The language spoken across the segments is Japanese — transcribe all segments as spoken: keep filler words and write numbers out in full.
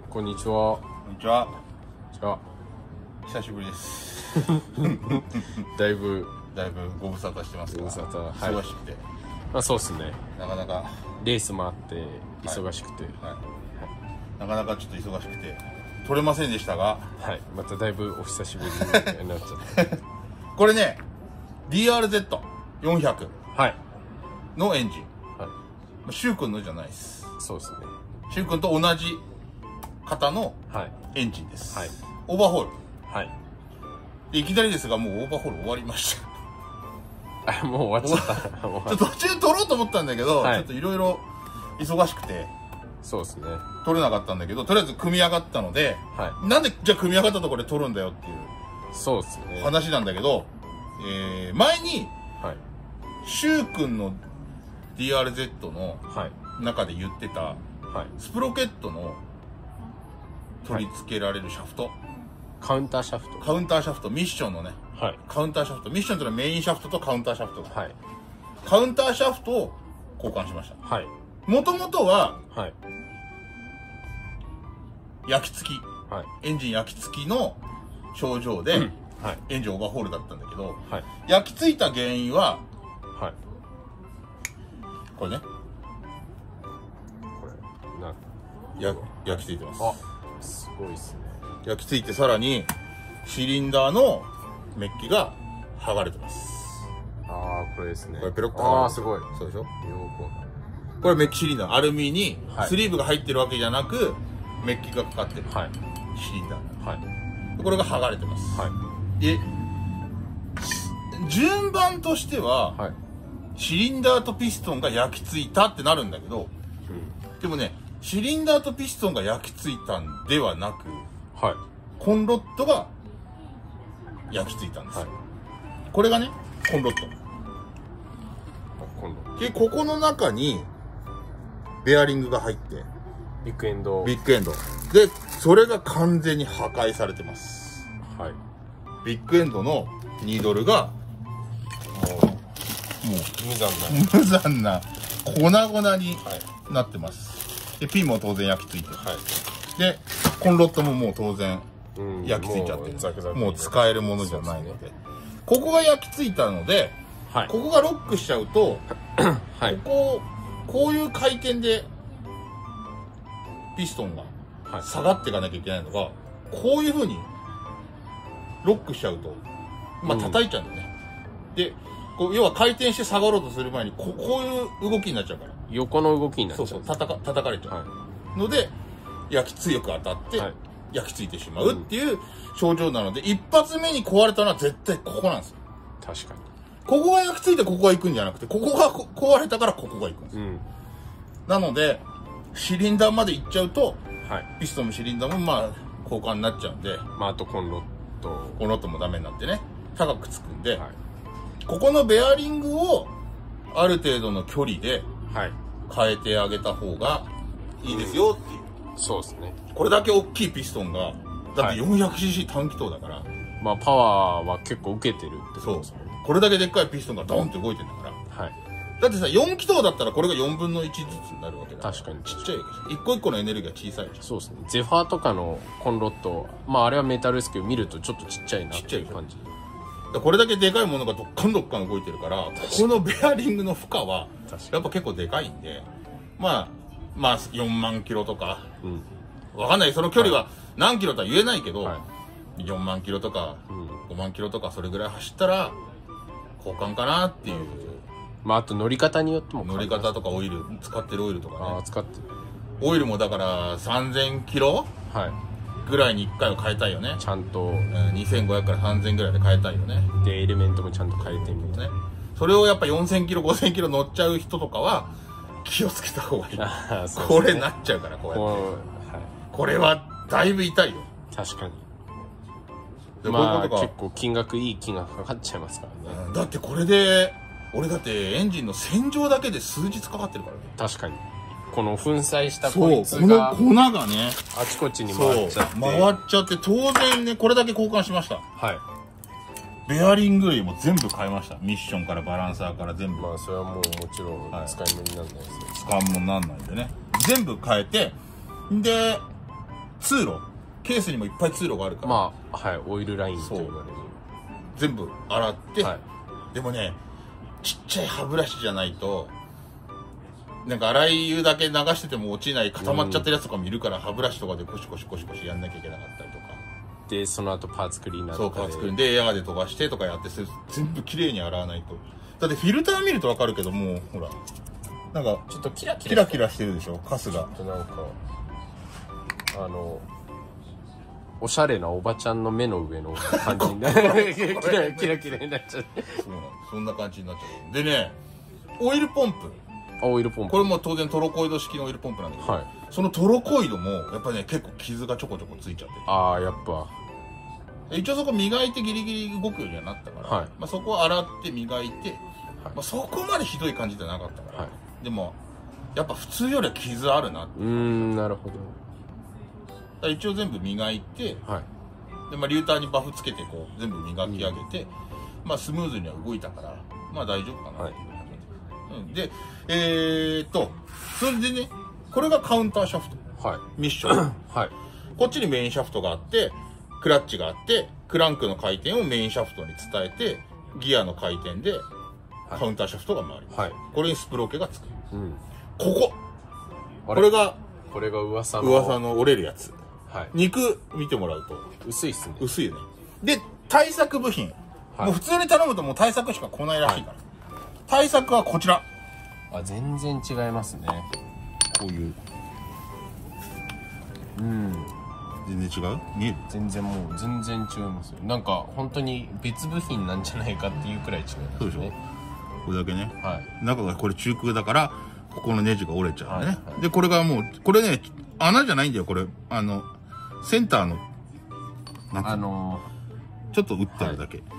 こんにちは。 こんにちは。 じゃあ久しぶりです。 だいぶだいぶご無沙汰してますが、 ご無沙汰、はい、 忙しくて、 まあそうっすね。 なかなかレースもあって忙しくて、 はい、はい、なかなかちょっと忙しくて取れませんでしたが、 はい、まただいぶお久しぶりになっちゃってこれね ディーアールゼットよんひゃくはいのエンジン、 はい、 シュウ君のじゃないです。 そうですね。 シュウ君と同じ型のエンジンです、 はい、 オーバーホール、 はい、 でいきなりですがもうオーバーホール終わりましたあ、もう終わっちゃったちょっと途中取ろうと思ったんだけど、はい、ちょっといろいろ忙しくてそうですね取れなかったんだけど、とりあえず組み上がったので、はい、なんでじゃあ組み上がったところで取るんだよっていうそうですね話なんだけど、えー、前に、はい、シュウ君の ディーアールゼット の中で言ってた、はい、スプロケットの取り付けられるシャフト、はい、 カウンターシャフトカウンターシャフトミッションのね、はい、カウンターシャフトミッションというのはメインシャフトとカウンターシャフト、はい、カウンターシャフトを交換しました。はい。もともとは、はい、焼き付き、はい、エンジン焼き付きの症状で、うん、はい、エンジンオーバーホールだったんだけど、はい、焼き付いた原因は、はい、これね、 これなや焼き付いてます。 あ、すごいですね。 焼き付いてさらにシリンダーのメッキが剥がれてます。 ああ、これですね。 これペロッと剥がれて。 ああ、すごい。 そうでしょ。これメッキシリンダー、アルミにスリーブが入ってるわけじゃなく、はい、メッキがかかってる、はい、シリンダー、はい、これが剥がれてます、はい、で順番としては、はい、シリンダーとピストンが焼き付いたってなるんだけど、うん、でもねシリンダーとピストンが焼き付いたんではなく、はい、コンロットが焼き付いたんですよ、はい、これがねコンロット、コンロットでここの中にベアリングが入ってビッグエンドビッグエンドでそれが完全に破壊されてます。はい。ビッグエンドのニードルがもうもう無残な無残な粉々になってます。でピンも当然焼き付いてる。はい。でコンロットももう当然焼き付いちゃってる。ザクザクもう使えるものじゃないので、ね、ここが焼き付いたので、はい、ここがロックしちゃうと、はい、こここういう回転でピストンが下がっていかなきゃいけないのが、こういう風にロックしちゃうと、まあ叩いちゃうんだよね。うん、で、こう要は回転して下がろうとする前にこ、こういう動きになっちゃうから。 横の動きになっちゃう。 そうそう、叩か、叩かれちゃう。はい、ので、焼き強く当たって、はい、焼き付いてしまうっていう症状なので、一発目に壊れたのは絶対ここなんですよ。 確かに。 ここが焼き付いてここが行くんじゃなくて、ここが壊れたからここが行くんですよ。うん、なので、シリンダーまで行っちゃうと、はい、ピストンもシリンダーもまあ交換になっちゃうんで、 まああとコンロットコンロットもダメになってね高くつくんで、はい、ここのベアリングをある程度の距離で変えてあげた方がいいですよっていう、 うん、そうですね。これだけ大きいピストンがだって よんひゃくシーシー 単気筒だから、はい、 まあパワーは結構受けてるってことですもんね。 そうこれだけでっかいピストンがドンって動いてるんだから、はい、だってさよん気筒だったらこれがよんぶんのいちずつになるわけだから。 確かにちっちゃいわけじゃん。一個一個のエネルギーが小さいじゃん。 そうですね。ゼファーとかのコンロット、まああれはメタルですけど見るとちょっとちっちゃいなっていう感じ。 これだけでかいものがどっかんどっかん動いてるから、このベアリングの負荷はやっぱ結構でかいんで、まあまあよんまんキロとか、うん、わかんない、その距離は何キロとは言えないけど、はい、よんまんキロとか、うん、ごまんキロとかそれぐらい走ったら交換かなっていう。うん、 まああと乗り方によっても乗り方とかオイル使ってるオイルとかね。 ああ使ってる。 オイルもだからさんぜんキロぐらいにいっかいは変えたいよね。 ちゃんと、うん、 にせんごひゃくからさんぜんぐらいで変えたいよね。 でエレメントもちゃんと変えてみるね。 それをやっぱよんせんキロごせんキロ乗っちゃう人とかは気をつけた方がいい。あ、ね、これなっちゃうからこうやってこう、はい、これはだいぶ痛いよ。 確かに。まあ結構金額いい金額かかっちゃいますからね。 うん、だってこれで俺だってエンジンの洗浄だけで数日かかってるからね。 確かに。この粉砕したこいつがこの粉がねあちこちに回っちゃって回っちゃって当然ねこれだけ交換しました。はい。ベアリング類も全部変えました。ミッションからバランサーから全部。 まあそれはもうもちろん使い物にならないですね。 使い物にならないんでね。全部変えてで通路、ケースにもいっぱい通路があるから、 まあはいオイルラインと言われる全部洗って、 はい、 でもねちっちゃい歯ブラシじゃないとなんか洗い湯だけ流してても落ちない固まっちゃってるやつとかもいるから、うん、歯ブラシとかでコシコシコシコシやんなきゃいけなかったりとかでその後パーツクリーナーとかでそうパーツクリーナーでエアーで飛ばしてとかやって全部きれいに洗わないと。だってフィルター見ると分かるけどもうほらなんかちょっとキラキラキラキラしてるでしょカスが。 ちょっとなんかあのおしゃれなおばちゃんの目の上の感じになるキラキラキラになっちゃってそうなんそんな感じになっちゃう。でねオイルポンプオイルポンプこれも当然トロコイド式のオイルポンプなんだけど、はい、そのトロコイドもやっぱりね結構傷がちょこちょこついちゃってああやっぱ一応そこ磨いてギリギリ動くようにはなったから、はい、まあ、そこを洗って磨いて、はい、まあ、そこまでひどい感じじゃなかったから、はい、でもやっぱ普通よりは傷あるなってうーんなるほど。一応全部磨いて、はい、でまあ、リューターにバフつけてこう全部磨き上げて、うん、まあ、スムーズには動いたからまあ大丈夫かなっていう感じ、はい、うん、でえー、っとそれでねこれがカウンターシャフト、はい、ミッション、はい、こっちにメインシャフトがあってクラッチがあってクランクの回転をメインシャフトに伝えてギアの回転でカウンターシャフトが回ります、はい、これにスプローケがつく、うん、こここれがこれが噂の噂の折れるやつ、はい、肉見てもらうと薄いっすね。 薄いよね。で対策部品、はい、もう普通に頼むともう対策しか来ないらしいから、はい、対策はこちら。 あ全然違いますね。こういううん全然違う見える全然もう全然違いますよ。なんか本当に別部品なんじゃないかっていうくらい違いますね。 そうでしょこれだけね、はい、中がこれ中空だからここのネジが折れちゃうね、はいはい、でこれがもうこれね穴じゃないんだよこれあのセンターのなんかあのー、ちょっと打ってあるだけ、はい、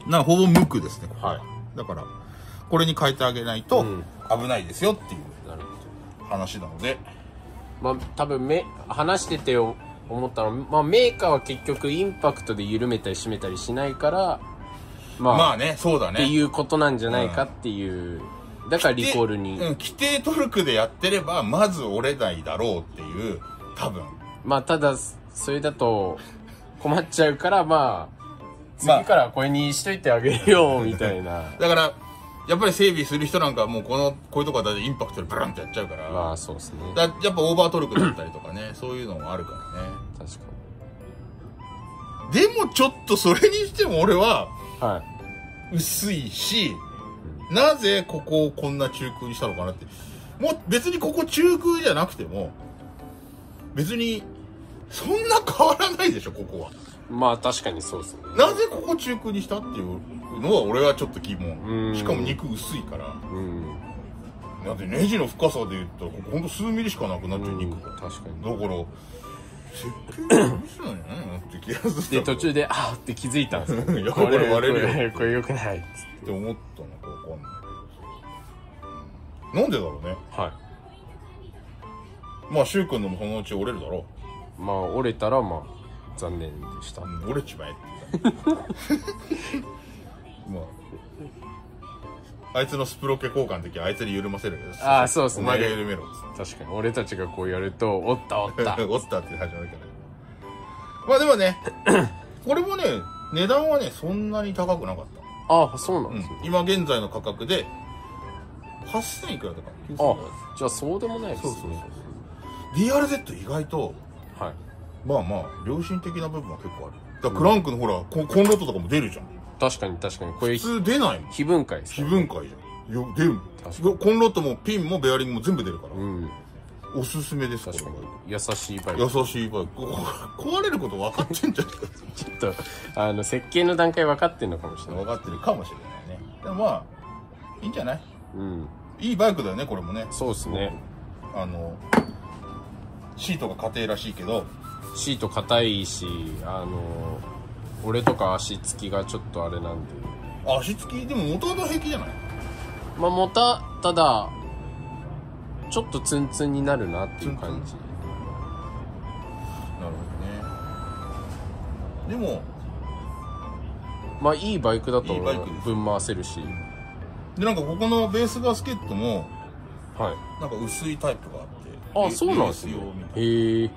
なんかほぼ無垢ですねここ、はい、だからこれに変えてあげないと危ないですよっていう話なので、 まあ多分め話してて思ったのは、まあ、メーカーは結局インパクトで緩めたり締めたりしないからまあ、まあねそうだねっていうことなんじゃないかっていう、うん、だからリコールにうん規定トルクでやってればまず折れないだろうっていう多分まあただそれだと困っちゃうからまあ次からこれにしといてあげるよみたいな、まあ、 だからやっぱり整備する人なんかはもうこのこういうとこはだってインパクトでブランってやっちゃうからまあそうですねだやっぱオーバートルクだったりとかねそういうのもあるからね確かに。でもちょっとそれにしても俺は薄いし、はい、なぜここをこんな中空にしたのかなってもう別にここ中空じゃなくても別にそんな変わらないでしょここは。 まあ確かにそうですね。 なぜここ中空にしたっていうのは俺はちょっと疑問。しかも肉薄いからだってネジの深さで言ったらここほんと数ミリしかなくなっちゃう肉が。 確かにだから設計がミスなんじゃないのって気がする。 で途中であーって気づいたんですよいやこれ割れるよこれ良くないっって思ったのか分かんないけどなんでだろうね。はいまあ柊君のもそのうち折れるだろう。まあ折れたらまあ残念でした、うん、 折れちまえってまああいつのスプロケ交換の時はあいつに緩ませるけどああそうですねお前が緩めろっつって確かに俺たちがこうやると折った折った折ったって始まるけどまあでもねこれもね値段はねそんなに高くなかった。 ああそうなんですね、 うん、今現在の価格ではっせんいくらとか。 あじゃあそうでもないですね。そうそうそうディーアールゼット 意外とはいまあまあ良心的な部分は結構ある。だからクランクのほら、うん、コンロットとかも出るじゃん。 確かに確かにこれ普通出ないもん。 非分解ですね。非分解じゃん。よ出る。コンロットもピンもベアリングも全部出るから、うん、おすすめです。 確かに優しいバイク。 優しいバイク壊れること分かってんじゃんちょっとあの設計の段階分かってんのかもしれない。 分かってるかもしれないね。でもまあいいんじゃない。うんいいバイクだよねこれもね。 そうですね。 あのシートが硬いらしいけどシート硬いしあの俺とか足つきがちょっとあれなんで。 足つきでも元々平気じゃない。 まあもたただちょっとツンツンになるなっていう感じ。 なるほどね。でもまあいいバイクだといいバイクです。分回せるしでなんかここのベースガスケットもはいなんか薄いタイプがあってあそうなんですよ。へえ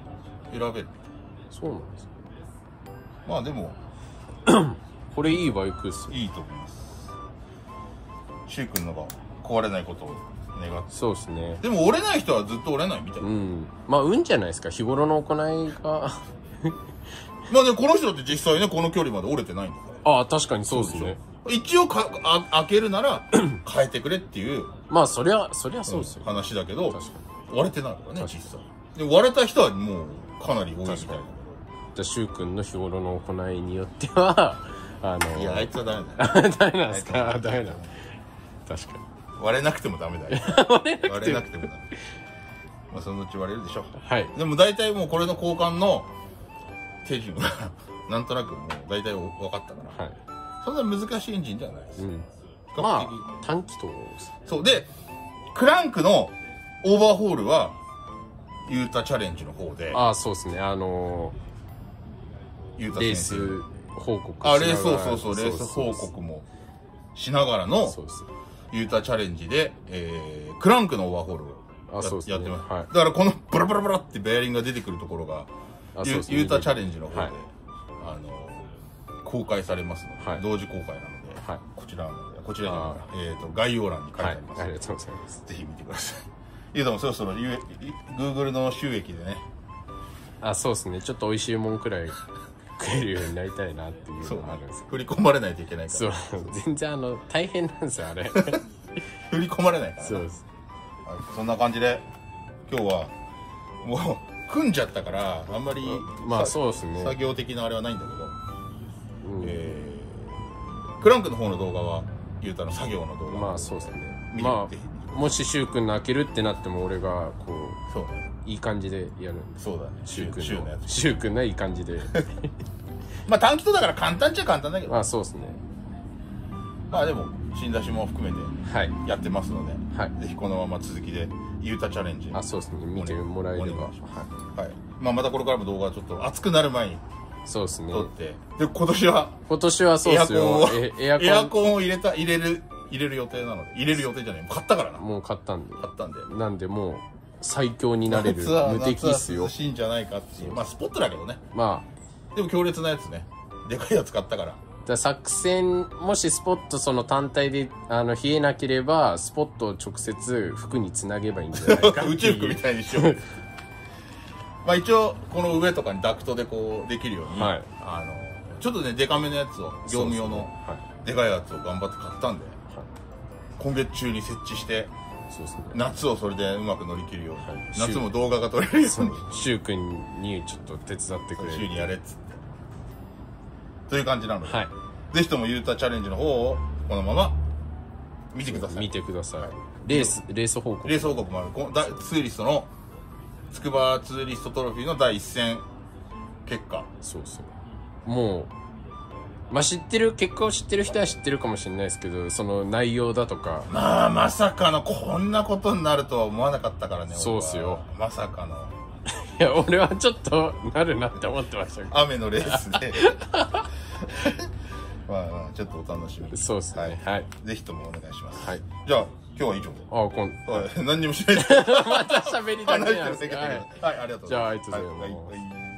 選べる。 そうなんですよ。 まあでもこれいいバイクっすよ。 いいと思います。シュウ君のが壊れないことを願って。 そうですね。 でも折れない人はずっと折れないみたいな。 うん。まあ運じゃないですか、日頃の行いが。 まあね、この人だって実際ね、この距離まで折れてないんだから。 ああ、確かにそうですね。 一応かあ開けるなら変えてくれっていうまあそりゃそりゃそうですよ、 うん、話だけど、 確かに割れてないからね実際で。割れた人はもうかなり多いみたいな。 じゃあシュウ君の日頃の行いによってはあのいやあいつはダメだよダメなんですか。ダメなの。確かに割れなくてもダメだよ割れなくてもダメ。まあそのうち割れるでしょ。 はい。 でも大体もうこれの交換の手順がなんとなくもう大体分かったから、はい、そんな難しいエンジンではないです、うん、 まあ短気筒。 そうでクランクのオーバーホールはユータチャレンジの方で、 ああそうですね、あのー、ユータレース報告しながら、あレースそうそうそうレース報告もしながらのユータチャレンジで、えー、クランクのオーバーホールを や, そうです、ね、やってます、はい、だからこのブラブラブラってベアリングが出てくるところがユ, ね、ユータチャレンジの方で、はい、あの公開されますので、はい、同時公開なので、はい、こちらこちらに、えー、と概要欄に書いてあります、はい、 ありがとうございます。 ぜひ見てください。いやでもそろそろ Google の収益でね、 あそうですね、ちょっと美味しいもんくらい食えるようになりたいなっていうのがあるんですよ。 振り込まれないといけないから。 そう全然あの大変なんですよあれ振り込まれないから。 そうです、 はい、そんな感じで今日はもう組んじゃったからあんまりまあそうですね作業的なあれはないんだけど、うん、えー、クランクの方の動画はユータの作業の動画、 まあそうですね、まあもしシュウ君の開けるってなっても俺がこうそう、ね、いい感じでやるんで。 そうだね、 シュウ君のやつシュウ君のいい感じでまあ短気筒だから簡単っちゃ簡単だけど、 まあそうですね。 まあでも新出しも含めてやってますので、はい、ぜひこのまま続きでユータチャレンジ、 あそうですね、見てもらえれば、はい、 はい、まあまたこれからも動画ちょっと熱くなる前にそうですね撮って、で今年は今年はそうですよ、 エアコンをエアコンを入れた入れる入れる予定なので、入れる予定じゃない買ったからな、 もう買ったんで買ったんでなんでもう最強になれる無敵っすよ。 涼しいんじゃないかっていう、まあスポットだけどね、 まあでも強烈なやつね、でかいやつ買ったから。 だ作戦もしスポットその単体であの冷えなければスポットを直接服につなげばいいんじゃないかっていう宇宙服みたいにしようまあ一応この上とかにダクトでこうできるように、はい、あのちょっとねデカめのやつを業務用のでかいやつを頑張って買ったんで、はい、今月中に設置してそうですね、夏をそれでうまく乗り切るように、はい、夏も動画が撮れるようにシュウ君にちょっと手伝ってくれる、 シュウにやれっつってという感じなので、はい、ぜひともユータチャレンジの方をこのまま見てください。 見てください。レースレース報告レース報告もある。ツーリストの筑波ツーリストトロフィーの第一戦結果。 そうそう。もうまあ知ってる結果を知ってる人は知ってるかもしれないですけど、その内容だとか、 まあまさかのこんなことになるとは思わなかったからね。 そうっすよ。 まさかの。 いや俺はちょっとなるなって思ってましたけど。 雨のレースで。まあまあちょっとお楽しみに。 そうですね。はい。 ぜひともお願いします。 はい。 じゃあ今日は以上で。 ああ今何にもしないで。 また喋りたくないです。 はい、ありがとうございます。 じゃあありがとうございます。 はい。